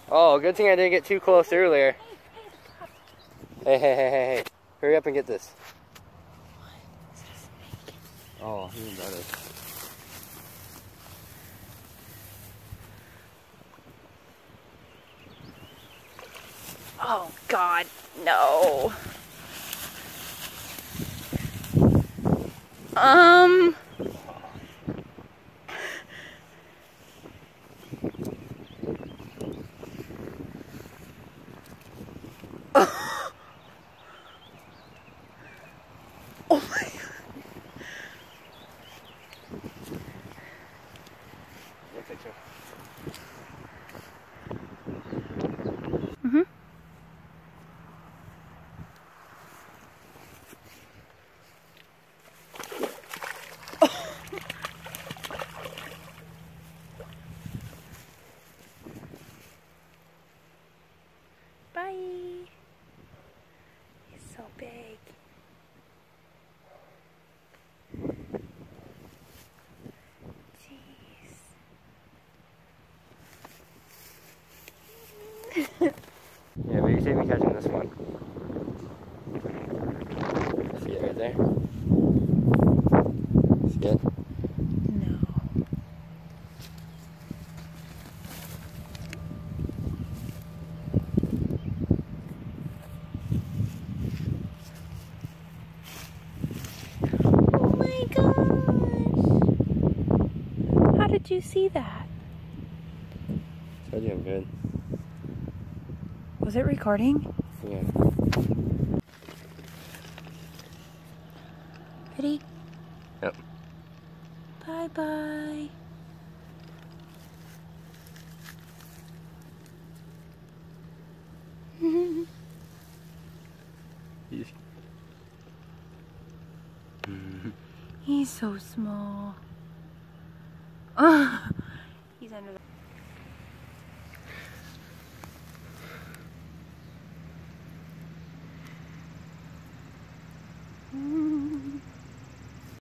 Oh, good thing I didn't get too close earlier. Hey. Hurry up and get this. Oh, even better. Oh, God, no. Oh my God. Mm-hmm. Bye. He's so big. Jeez. Yeah, but you see me catching this one. See it right there? See it? No. Oh my gosh. How did you see that? Told you I'm good. Was it recording? Yeah. Ready? Yep. Bye-bye. He's so small. He's under the